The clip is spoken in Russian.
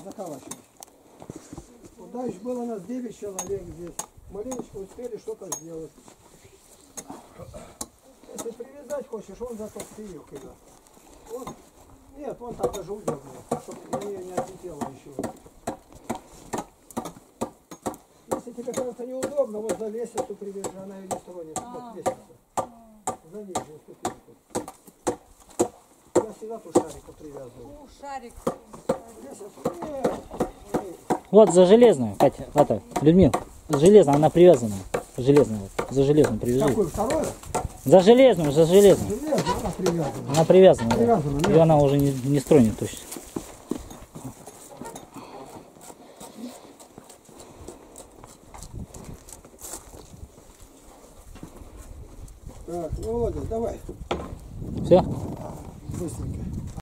заколачивать. Вот дальше было нас 9 человек здесь. Маленечко успели что-то сделать. Если привязать хочешь, он зато вперед кидает. Вот. Нет, вон там даже удобно, чтобы на нее не отлетело еще. Если тебе кажется неудобно, вот за лестницу привяжи, она ее не стронет. Вот лестница. За нижнюю ступеньку. Я всегда ту шарику привязываю. Шарик. Лестницу? Нет. Вот за железную, Катя, это, Людмила, железная, она привязана. Железная, вот, за железную привяжи. Какую, вторую? За железную, за железную. Железную, она привязана. Она привязана, да. Привязана, Ее она уже не стронет точно. Так, ну Володя, давай. Все? Быстренько.